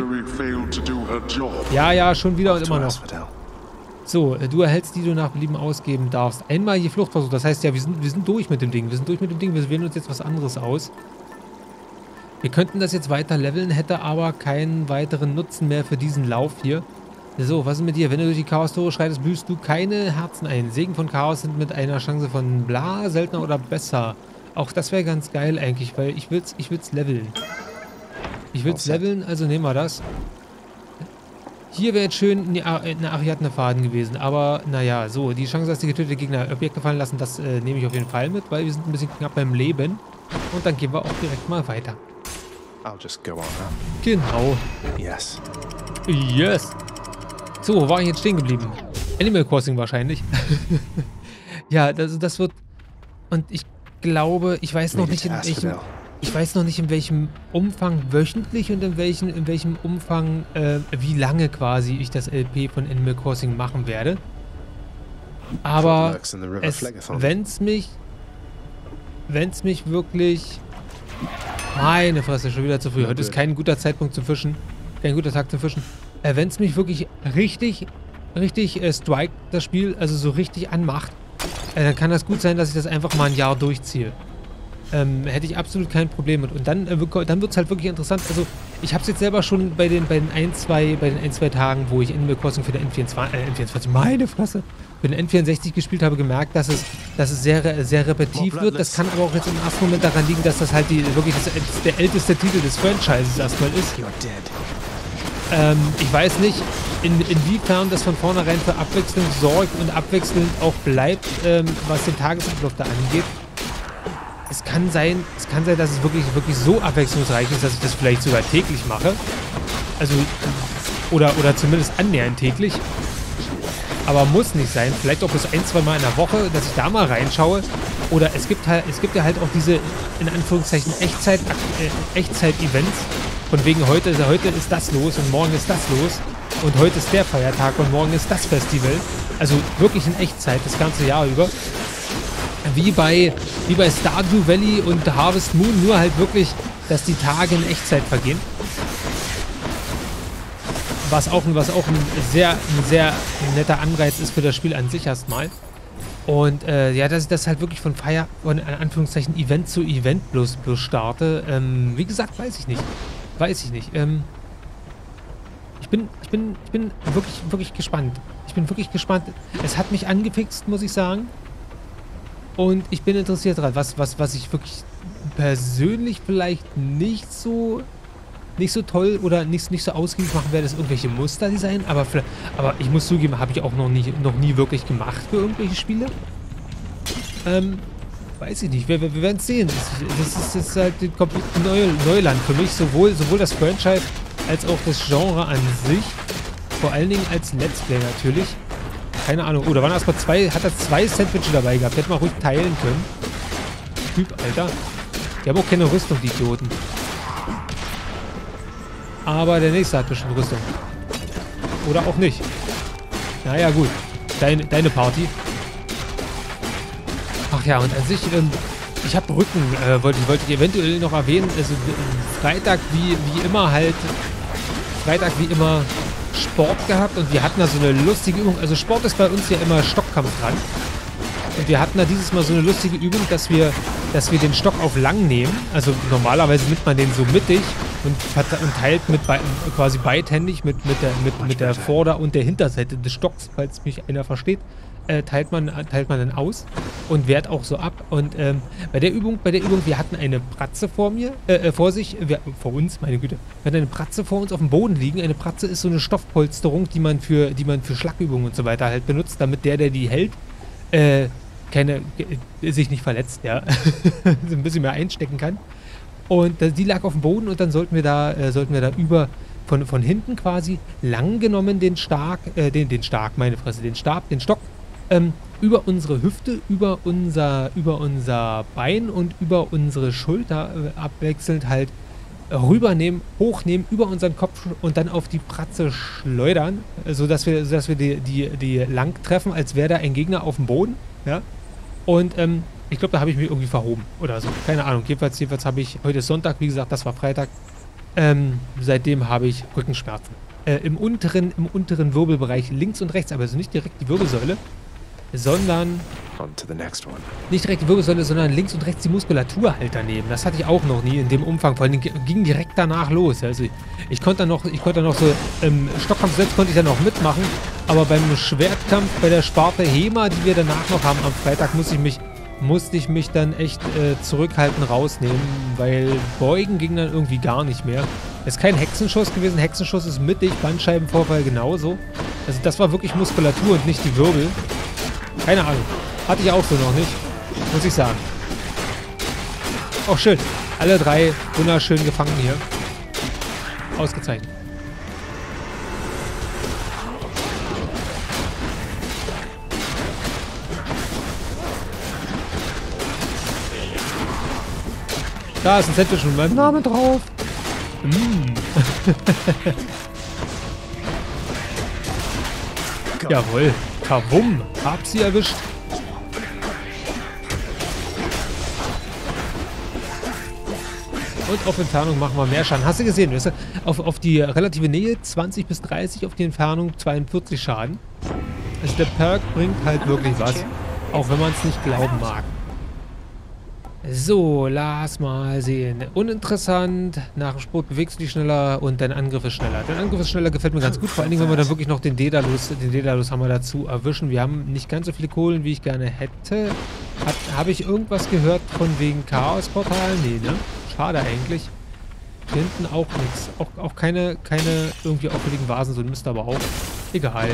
Ja, ja, schon wieder und immer noch. So, äh, du erhältst, die du nach Belieben ausgeben darfst. Einmal je Fluchtversuch. Das heißt ja, wir sind, wir sind durch mit dem Ding. Wir sind durch mit dem Ding. Wir wählen uns jetzt was anderes aus. Wir könnten das jetzt weiter leveln, hätte aber keinen weiteren Nutzen mehr für diesen Lauf hier. So, was ist mit dir? Wenn du durch die Chaos-Tore schreitest, büßt du keine Herzen ein. Segen von Chaos sind mit einer Chance von bla, seltener oder besser. Auch das wäre ganz geil eigentlich, weil ich will's, ich will's leveln. Ich will's leveln, also nehmen wir das. Hier wäre jetzt schön eine Ariadne-Faden gewesen, aber naja, so, die Chance, dass die getötete Gegner Objekte fallen lassen, das äh, nehme ich auf jeden Fall mit, weil wir sind ein bisschen knapp beim Leben. Und dann gehen wir auch direkt mal weiter. I'll just go on now. Genau. Yes. Yes. So, wo war ich jetzt stehen geblieben? Animal Crossing wahrscheinlich. Ja, das, das wird... Und ich glaube, ich weiß noch nicht in welchem... Ich weiß noch nicht, in welchem Umfang wöchentlich und in welchem, in welchem Umfang, äh, wie lange quasi ich das L P von Animal Crossing machen werde. Aber wenn es mich, wenn es mich wirklich, meine Fresse, schon wieder zu früh. Heute ist kein guter Zeitpunkt zum Fischen, kein guter Tag zum Fischen. Äh, wenn es mich wirklich richtig, richtig äh, strikt, das Spiel, also so richtig anmacht, äh, dann kann das gut sein, dass ich das einfach mal ein Jahr durchziehe. Ähm, hätte ich absolut kein Problem mit. Und dann, äh, dann wird es halt wirklich interessant. Also, ich habe es jetzt selber schon bei den, bei den ein, zwei, bei den ein, zwei Tagen, wo ich Animal Crossing für den N vierundzwanzig, äh, N vierundzwanzig, meine Fresse, für den N vierundsechzig gespielt habe, gemerkt, dass es, dass es sehr, sehr repetitiv wird. Das kann aber auch jetzt im ersten Moment daran liegen, dass das halt die, wirklich das, der älteste Titel des Franchises erstmal ist. Ähm, ich weiß nicht, in, inwiefern das von vornherein für Abwechslung sorgt und abwechselnd auch bleibt, ähm, was den Tagesablauf da angeht. Es kann sein, es kann sein, dass es wirklich, wirklich so abwechslungsreich ist, dass ich das vielleicht sogar täglich mache. Also, oder, oder zumindest annähernd täglich. Aber muss nicht sein. Vielleicht auch bis ein, zwei Mal in der Woche, dass ich da mal reinschaue. Oder es gibt halt, es gibt ja halt auch diese, in Anführungszeichen, Echtzeit, äh, Echtzeit-Events. Von wegen, heute, heute ist das los und morgen ist das los. Und heute ist der Feiertag und morgen ist das Festival. Also wirklich in Echtzeit, das ganze Jahr über. Wie bei, wie bei Stardew Valley und Harvest Moon, nur halt wirklich, dass die Tage in Echtzeit vergehen. Was auch, was auch ein sehr, ein sehr netter Anreiz ist für das Spiel an sich erstmal. Und äh, ja, dass ich das halt wirklich von Feier, von in Anführungszeichen Event zu Event bloß, bloß starte. Ähm, wie gesagt, weiß ich nicht. Weiß ich nicht. Ähm, ich bin, ich bin, ich bin wirklich, wirklich gespannt. Ich bin wirklich gespannt. Es hat mich angefixt, muss ich sagen. Und ich bin interessiert daran, was, was, was ich wirklich persönlich vielleicht nicht so nicht so toll oder nicht, nicht so ausgiebig machen werde, ist irgendwelche Musterdesign, aber, aber ich muss zugeben, habe ich auch noch nie, noch nie wirklich gemacht für irgendwelche Spiele. Ähm, weiß ich nicht, wir, wir, wir werden es sehen. Das ist, das ist halt ein komplett Neu, Neuland für mich, sowohl, sowohl das Franchise als auch das Genre an sich. Vor allen Dingen als Let's Play natürlich. Keine Ahnung. Oh, da waren erstmal zwei, hat er zwei Sandwiches dabei gehabt. Hätte man ruhig teilen können. Typ, Alter. Die haben auch keine Rüstung, die Idioten. Aber der nächste hat bestimmt Rüstung. Oder auch nicht. Naja, gut. Deine, deine Party. Ach ja, und an sich, ähm, ich habe Rücken, äh, wollte, wollte ich eventuell noch erwähnen. Also äh, Freitag wie, wie immer halt, Freitag wie immer Sport gehabt und wir hatten da so eine lustige Übung. Also Sport ist bei uns ja immer Stockkampf dran. Und wir hatten da dieses Mal so eine lustige Übung, dass wir, dass wir den Stock auf lang nehmen. Also normalerweise nimmt man den so mittig und, und teilt mit bei, quasi beidhändig mit, mit, der, mit, mit der Vorder- und der Hinterseite des Stocks, falls mich einer versteht, äh, teilt, man, teilt man dann aus und wehrt auch so ab. Und ähm, bei der Übung, bei der Übung, wir hatten eine Pratze vor mir, äh, vor sich, wir, vor uns, meine Güte, wir hatten eine Pratze vor uns auf dem Boden liegen. Eine Pratze ist so eine Stoffpolsterung, die man für, die man für Schlagübungen und so weiter halt benutzt, damit der, der die hält, äh, keine, sich nicht verletzt, ja, so ein bisschen mehr einstecken kann. Und äh, die lag auf dem Boden und dann sollten wir da, äh, sollten wir da über, von, von hinten quasi lang genommen den Stark, äh, den, den Stark, meine Fresse, den Stab, den Stock, ähm, über unsere Hüfte, über unser, über unser Bein und über unsere Schulter äh, abwechselnd halt rübernehmen, hochnehmen, über unseren Kopf und dann auf die Pratze schleudern, sodass wir, sodass wir die, die, die lang treffen, als wäre da ein Gegner auf dem Boden, ja. Und ähm, ich glaube, da habe ich mich irgendwie verhoben oder so. Keine Ahnung. Jedenfalls, jedenfalls habe ich, heute ist Sonntag, wie gesagt, das war Freitag. Ähm, seitdem habe ich Rückenschmerzen. Äh, im unteren, im unteren Wirbelbereich links und rechts, aber also nicht direkt die Wirbelsäule, sondern On to the next one. nicht direkt die Wirbelsäule, sondern links und rechts die Muskulatur halt daneben. Das hatte ich auch noch nie in dem Umfang. Vor allem ging direkt danach los. Also ich, ich konnte dann noch, ich konnte dann noch so, im Stockkampf selbst konnte ich dann noch mitmachen, aber beim Schwertkampf bei der Sparte Hema, die wir danach noch haben am Freitag, musste ich mich, musste ich mich dann echt äh, zurückhalten rausnehmen, weil Beugen ging dann irgendwie gar nicht mehr. Ist kein Hexenschuss gewesen. Hexenschuss ist mittig, Bandscheibenvorfall genauso. Also das war wirklich Muskulatur und nicht die Wirbel. Keine Ahnung. Hatte ich auch so noch nicht. Muss ich sagen. Auch schön. Alle drei wunderschön gefangen hier. Ausgezeichnet. Da ist ein Sandwich mit meinem Namen drauf. Mm. Jawohl. Kabum. Hab sie erwischt. Und auf Entfernung machen wir mehr Schaden. Hast du gesehen, weißt du? Auf, auf die relative Nähe zwanzig bis dreißig, auf die Entfernung zweiundvierzig Schaden. Also der Perk bringt halt wirklich was. Auch wenn man es nicht glauben mag. So, lass mal sehen. Uninteressant. Nach dem Sport bewegst du dich schneller und dein Angriff ist schneller. Dein Angriff ist schneller gefällt mir ganz gut. Vor allen Dingen, wenn wir dann wirklich noch den Daedalus, den Daedalus haben wir dazu erwischen. Wir haben nicht ganz so viele Kohlen, wie ich gerne hätte. Habe ich irgendwas gehört von wegen Chaos-Portal? Nee, ne? Schade eigentlich. Hier hinten auch nichts. Auch, auch keine, keine irgendwie auffälligen Vasen, so ein Mist aber auch. Egal.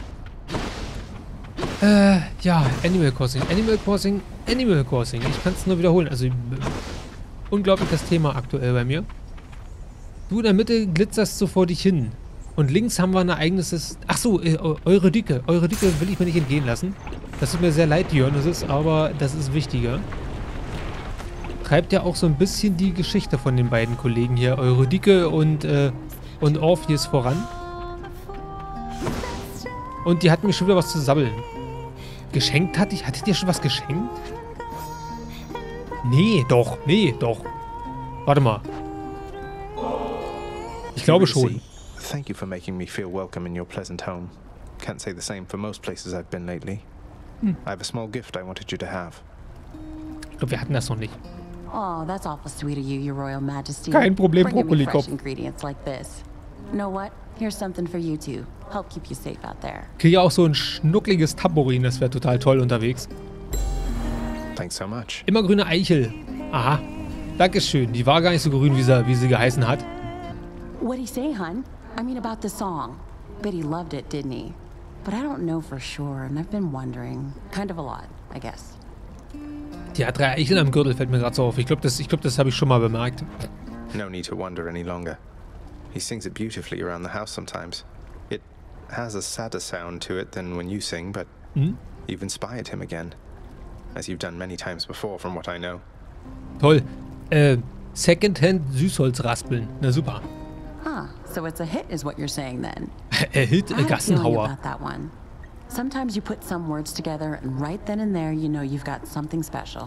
Äh, ja, Animal Crossing. Animal Crossing, Animal Crossing. Ich kann es nur wiederholen. Also, äh, unglaublich das Thema aktuell bei mir. Du in der Mitte glitzerst so vor dich hin. Und links haben wir ein eigenes... Ach so, äh, eure Dicke. Eure Dicke will ich mir nicht entgehen lassen. Das tut mir sehr leid, Dionysus, aber das ist wichtiger. Treibt ja auch so ein bisschen die Geschichte von den beiden Kollegen hier, Eurydike und, äh, und Orpheus voran. Und die hatten mir schon wieder was zu sabbeln. Geschenkt hatte ich? Hattet ihr schon was geschenkt? Nee, doch. Nee, doch. Warte mal. Ich glaube schon. Thank you for making me feel welcome in your pleasant home. Can't say the same for most places I've been lately. Hm. I have a small gift I wanted you to have. Ich glaube, wir hatten das noch nicht. Oh, that's awful sweet of you, Your Royal Majesty. Kein Problem, Bringing me fresh Brokkoli-Kopf. ingredients like this. You know what? Here's something for you too. Help keep you safe out there. Kriege auch so ein schnuckliges Tambourin, das wäre total toll unterwegs. Thanks so much. Immergrüne Eichel. Aha. Dankeschön. Die war gar nicht so grün, wie sie, wie sie geheißen hat. What'd he say, hun? I mean about the song. Bet he loved it, didn't he? But I don't know for sure, and I've been wondering. Kind of a lot, I guess. Die hat drei Eicheln am Gürtel, fällt mir gerade so auf. Ich glaube, das, ich glaub, das habe ich schon mal bemerkt. No need to wonder any longer. He sings it beautifully around the house sometimes. It has a sadder sound to it than when you sing, but Hm? you've inspired him again. As you've done many times before, from what I know. Toll. Äh, Secondhand Süßholz raspeln. Na super. Huh, so it's a hit is what you're saying then. Er Hit, I äh, had a feeling Gassenhauer. about that one. Sometimes you put some words together and right then and there you know you've got something special.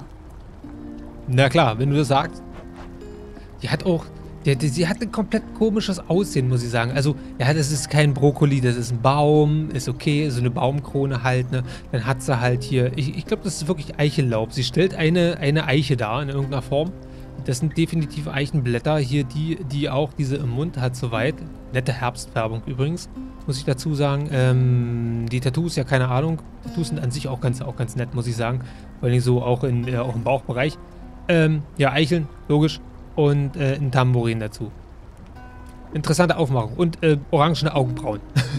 Na klar, wenn du das sagst. Die hat auch... Die, die, sie hat ein komplett komisches Aussehen, muss ich sagen. Also, ja, das ist kein Brokkoli, das ist ein Baum, ist okay, so eine Baumkrone halt, ne? Dann hat sie halt hier... Ich, ich glaube, das ist wirklich Eichenlaub. Sie stellt eine, eine Eiche dar in irgendeiner Form. Das sind definitiv Eichenblätter. Hier die, die auch diese im Mund hat, soweit. Nette Herbstfärbung übrigens, muss ich dazu sagen. Ähm, die Tattoos, ja, keine Ahnung. Tattoos sind an sich auch ganz, auch ganz nett, muss ich sagen. Vor allem so auch, in, äh, auch im Bauchbereich. Ähm, ja, Eicheln, logisch. Und äh, ein Tambourin dazu. Interessante Aufmachung. Und äh, orangene Augenbrauen.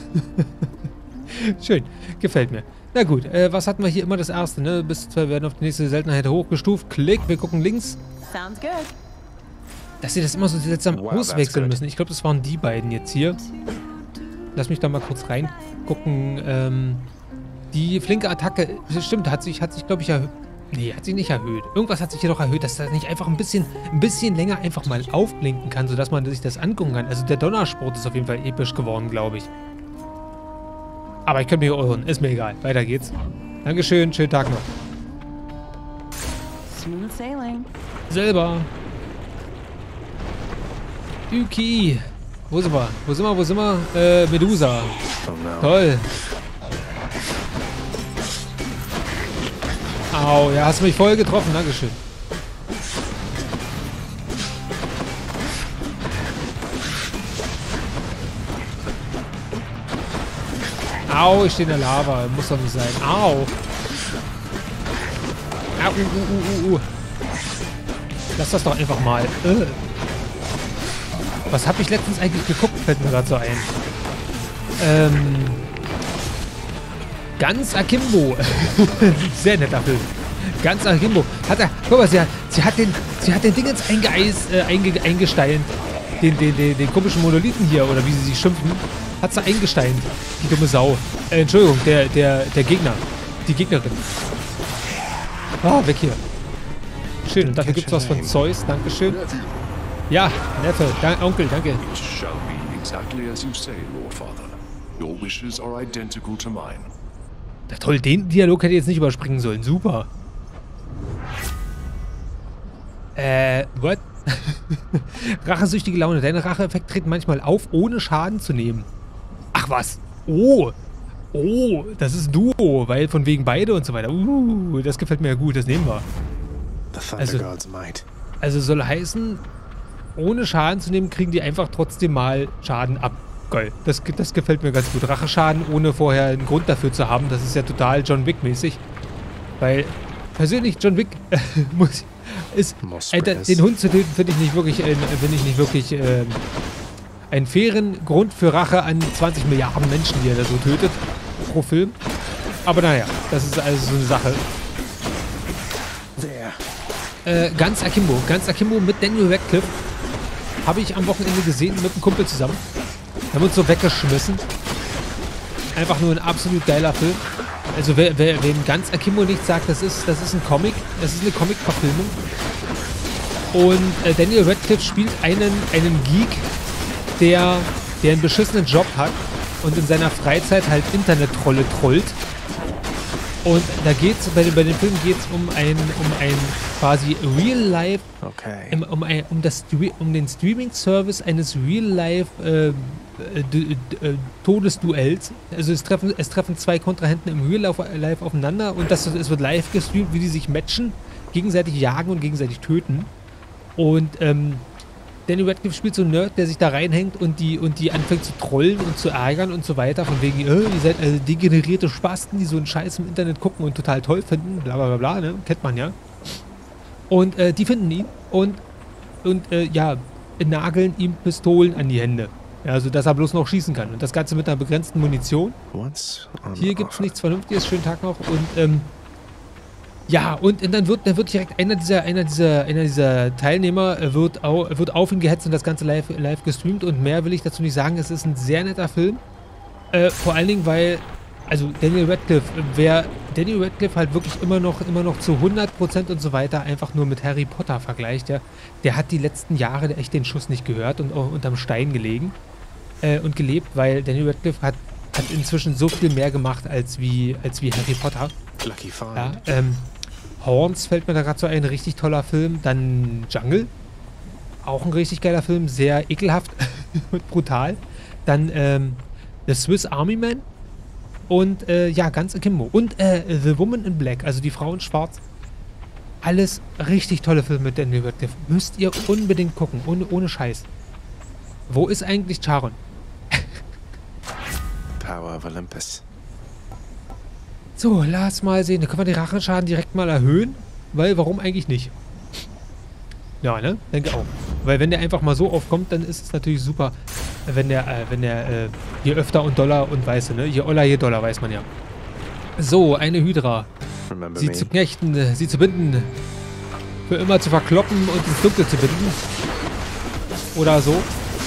Schön, gefällt mir. Na gut, äh, was hatten wir hier immer das erste, ne? Bis zwei werden auf die nächste Seltenheit hochgestuft. Klick, wir gucken links. Sounds good. Dass sie das immer so seltsam Wow, auswechseln that's müssen. Ich glaube, das waren die beiden jetzt hier. Lass mich da mal kurz reingucken. Ähm, die flinke Attacke, stimmt, hat sich, hat sich glaube ich, erhöht. Nee, hat sich nicht erhöht. Irgendwas hat sich hier doch erhöht, dass das nicht einfach ein bisschen, ein bisschen länger einfach mal aufblinken kann, sodass man sich das angucken kann. Also der Donnersport ist auf jeden Fall episch geworden, glaube ich. Aber ich könnte mich irren, ist mir egal. Weiter geht's. Dankeschön, schönen Tag noch. Smooth sailing. Selber. Yuki. Wo sind wir? Wo sind wir? Wo sind wir? Äh, Medusa. Toll. Au, ja, hast mich voll getroffen. Dankeschön. Au, ich stehe in der Lava. Muss doch nicht sein. Au. Au, uh, uh, uh, uh. Lass das doch einfach mal. Äh. Was habe ich letztens eigentlich geguckt? Fällt mir gerade so ein. Ähm. Ganz Akimbo. Sehr netter Film. Ganz Akimbo. Hat er. Guck mal, sie hat, sie hat den, sie hat den Dingens eingeeis, äh, einge, eingesteint. Den, den, den, den komischen Monolithen hier, oder wie sie sich schimpfen. Hat sie eingesteint. Die dumme Sau. Äh, Entschuldigung, der, der, der Gegner. Die Gegnerin. Ah, weg hier. Schön, und dafür gibt es was von Zeus. Dankeschön. Ja, Neffe, da, Onkel, danke. It shall be exactly as you say, Lord Father. Your wishes are identical to mine. Na toll, den Dialog hätte ich jetzt nicht überspringen sollen. Super. Äh, what? Rachesüchtige Laune. Dein Racheeffekt tritt manchmal auf, ohne Schaden zu nehmen. Ach was. Oh. Oh, das ist ein Duo, weil von wegen beide und so weiter. Uh, das gefällt mir ja gut, das nehmen wir. Also, also soll heißen, ohne Schaden zu nehmen, kriegen die einfach trotzdem mal Schaden ab. Geil. Das, das gefällt mir ganz gut. Racheschaden, ohne vorher einen Grund dafür zu haben, das ist ja total John Wick-mäßig. Weil, persönlich, John Wick äh, muss, ist, äh, den Hund zu töten, finde ich nicht wirklich, äh, finde ich nicht wirklich äh, einen fairen Grund für Rache an zwanzig Milliarden Menschen, die er da so tötet, pro Film. Aber naja, das ist also so eine Sache. Äh, ganz Akimbo. Ganz Akimbo mit Daniel Radcliffe. Habe ich am Wochenende gesehen mit einem Kumpel zusammen. Wir haben uns so weggeschmissen. Einfach nur ein absolut geiler Film. Also wer, wer wem ganz Akimbo nichts sagt, das ist, das ist ein Comic. Das ist eine Comic-Verfilmung. Und äh, Daniel Radcliffe spielt einen, einen Geek, der, der einen beschissenen Job hat und in seiner Freizeit halt Internet-Trolle trollt. Und da geht's, bei, bei dem Film geht es um ein, um ein quasi Real-Life, okay. um, um, ein, um, das, um den Streaming-Service eines Real-Life äh, äh, Todesduells. Also es treffen, es treffen zwei Kontrahenten im Real-Life aufeinander und das, es wird live gestreamt, wie die sich matchen, gegenseitig jagen und gegenseitig töten. Und ähm, Daniel Radcliffe spielt so einen Nerd, der sich da reinhängt und die, und die anfängt zu trollen und zu ärgern und so weiter. Von wegen, äh, ihr seid also degenerierte Spasten, die so einen Scheiß im Internet gucken und total toll finden. Bla bla bla bla, ne? Kennt man ja. Und äh, die finden ihn und, und äh, ja, nageln ihm Pistolen an die Hände. Ja, sodass er bloß noch schießen kann. Und das Ganze mit einer begrenzten Munition. Hier gibt es nichts Vernünftiges. Schönen Tag noch. Und ähm, ja, und dann wird, dann wird direkt einer dieser, einer dieser, einer dieser Teilnehmer wird, au, wird auf ihn gehetzt und das Ganze live, live gestreamt. Und mehr will ich dazu nicht sagen. Es ist ein sehr netter Film. Äh, vor allen Dingen, weil, also Daniel Radcliffe, wer Daniel Radcliffe halt wirklich immer noch, immer noch zu hundert Prozent und so weiter einfach nur mit Harry Potter vergleicht, ja, der hat die letzten Jahre echt den Schuss nicht gehört und auch unterm Stein gelegen äh, und gelebt, weil Daniel Radcliffe hat, hat inzwischen so viel mehr gemacht als wie, als wie Harry Potter. Lucky Find. Ja, ähm, Horns fällt mir da gerade so ein, richtig toller Film. Dann Jungle, auch ein richtig geiler Film, sehr ekelhaft und brutal. Dann ähm, The Swiss Army Man und äh, ja, ganz Akimbo. Und äh, The Woman in Black, also die Frau in Schwarz. Alles richtig tolle Filme mit Daniel Radcliffe. Müsst ihr unbedingt gucken, ohne, ohne Scheiß. Wo ist eigentlich Charon? Power of Olympus. So, lass mal sehen. Da können wir den Rachenschaden direkt mal erhöhen. Weil, warum eigentlich nicht? Ja, ne? Denke auch. Weil wenn der einfach mal so aufkommt, dann ist es natürlich super, wenn der, äh, wenn der, äh, je öfter und Dollar und weiße, ne? Je Oller, je Dollar, weiß man ja. So, eine Hydra. Remember Sie me? zu knechten, äh, sie zu binden. Für immer zu verkloppen und ins Dunkle zu binden. Oder so.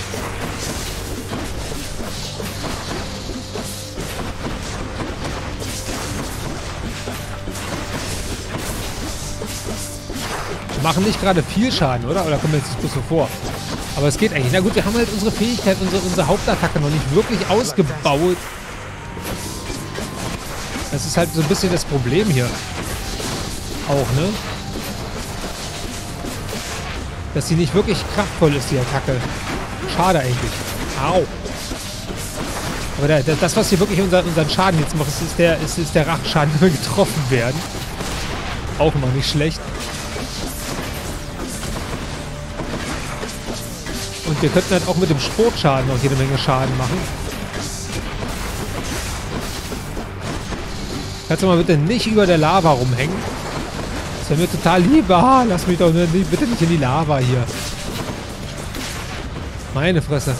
Machen nicht gerade viel Schaden, oder? Oder kommt mir jetzt das bloß so vor? Aber es geht eigentlich. Na gut, wir haben halt unsere Fähigkeit, unsere, unsere Hauptattacke noch nicht wirklich ausgebaut. Das ist halt so ein bisschen das Problem hier. Auch, ne? Dass sie nicht wirklich kraftvoll ist, die Attacke. Schade eigentlich. Au. Aber der, der, das, was hier wirklich unser, unseren Schaden jetzt macht, ist, ist, der, ist, ist der Rachenschaden, wenn wir getroffen werden. Auch immer nicht schlecht. Und wir könnten halt auch mit dem Sportschaden auch jede Menge Schaden machen. Kannst du mal bitte nicht über der Lava rumhängen? Das wäre mir total lieb. Ah, lass mich doch nicht, bitte nicht in die Lava hier. Meine Fresse.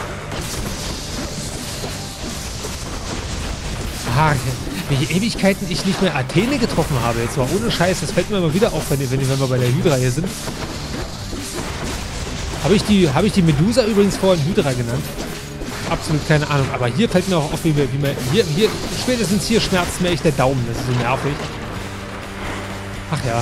Ah, welche Ewigkeiten ich nicht mehr Athene getroffen habe. Jetzt mal ohne Scheiß. Das fällt mir immer wieder auf, wenn, wenn, wenn wir bei der Hydra hier sind. Habe ich die, habe ich die Medusa übrigens vorhin Hydra genannt? Absolut keine Ahnung. Aber hier fällt mir auch auf, wie wir, wie wir hier, hier, spätestens hier schmerzt mir echt der Daumen. Das ist so nervig. Ach ja.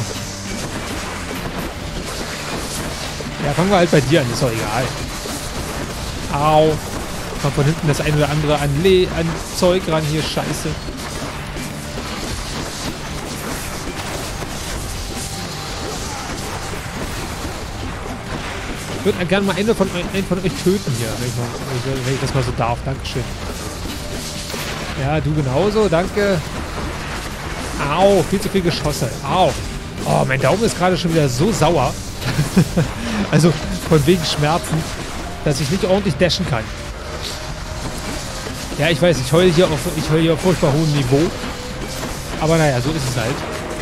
Ja, fangen wir halt bei dir an. Ist doch egal. Au. Kommt von hinten das ein oder andere an, Le an Zeug ran. Hier, scheiße. Ich würde gerne mal einen von, einen von euch töten hier, wenn ich, mal, wenn ich das mal so darf. Dankeschön. Ja, du genauso. Danke. Au, viel zu viel Geschosse. Au. Oh, mein Daumen ist gerade schon wieder so sauer. Also von wegen Schmerzen, dass ich nicht ordentlich dashen kann. Ja, ich weiß, ich heule hier auf, ich heule hier auf furchtbar hohem Niveau. Aber naja, so ist es halt.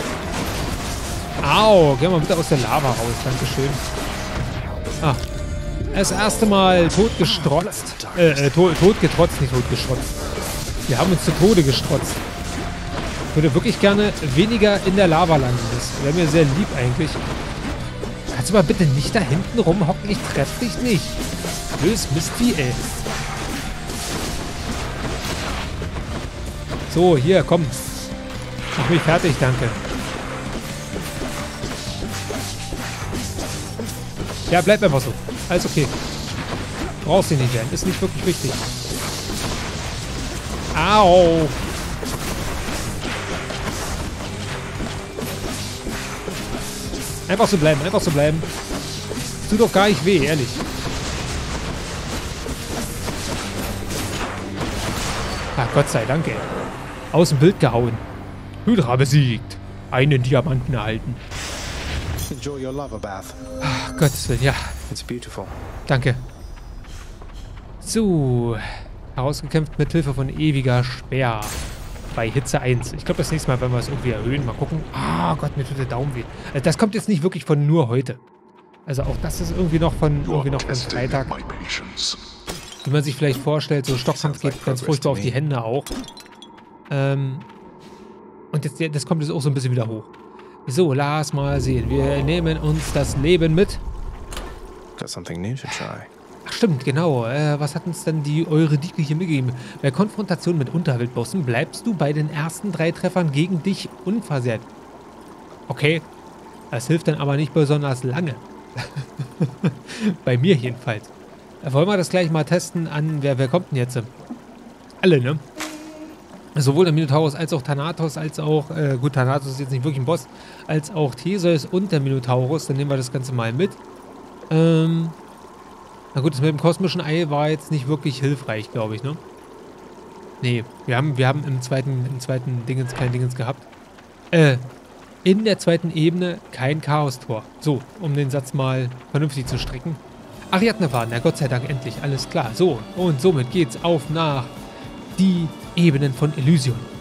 Au, geh mal bitte aus der Lava raus. Dankeschön. Ah, das erste Mal totgestrotzt. Äh, äh tot, totgetrotzt, nicht totgestrotzt. Wir haben uns zu Tode gestrotzt. Ich würde wirklich gerne weniger in der Lava landen. Das wäre mir sehr lieb eigentlich. Kannst du mal bitte nicht da hinten rumhocken? Ich treffe dich nicht. Bös Misty, ey. So, hier, komm. Mach mich fertig, danke. Ja, bleib einfach so. Alles okay. Brauchst du nicht werden. Ist nicht wirklich wichtig. Au. Einfach so bleiben, einfach so bleiben. Das tut doch gar nicht weh, ehrlich. Ah, Gott sei Dank, ey. Aus dem Bild gehauen. Hydra besiegt. Einen Diamanten erhalten. Enjoy your lava bath. Ach, Gottes Willen, ja. It's beautiful. Danke. So. Herausgekämpft mit Hilfe von ewiger Speer. Bei Hitze eins. Ich glaube, das nächste Mal werden wir es irgendwie erhöhen. Mal gucken. Ah, Gott, mir tut der Daumen weh. Also das kommt jetzt nicht wirklich von nur heute. Also auch das ist irgendwie noch von, irgendwie noch von Freitag. Wie man sich vielleicht vorstellt, so Stockkampf geht ganz furchtbar auf die Hände auch. Ähm, und jetzt, das kommt jetzt auch so ein bisschen wieder hoch. So, lass mal sehen. Wir nehmen uns das Leben mit. Got something new to try. Ach stimmt, genau. Äh, was hat uns denn die Eurydike hier mitgegeben? Bei Konfrontation mit Unterweltbossen bleibst du bei den ersten drei Treffern gegen dich unversehrt. Okay. Das hilft dann aber nicht besonders lange. Bei mir jedenfalls. Äh, wollen wir das gleich mal testen an... Wer, wer kommt denn jetzt? Alle, ne? Sowohl der Minotaurus als auch Thanatos, als auch... Äh, gut, Thanatos ist jetzt nicht wirklich ein Boss. Als auch Theseus und der Minotaurus. Dann nehmen wir das Ganze mal mit. Ähm... Na gut, das mit dem kosmischen Ei war jetzt nicht wirklich hilfreich, glaube ich, ne? Nee, wir haben, wir haben im zweiten, im zweiten Dingens kein Dingens gehabt. Äh, in der zweiten Ebene kein Chaos-Tor. So, um den Satz mal vernünftig zu strecken. Ariadne-Faden, na Gott sei Dank endlich, alles klar. So, und somit geht's auf nach die Ebenen von Elysion.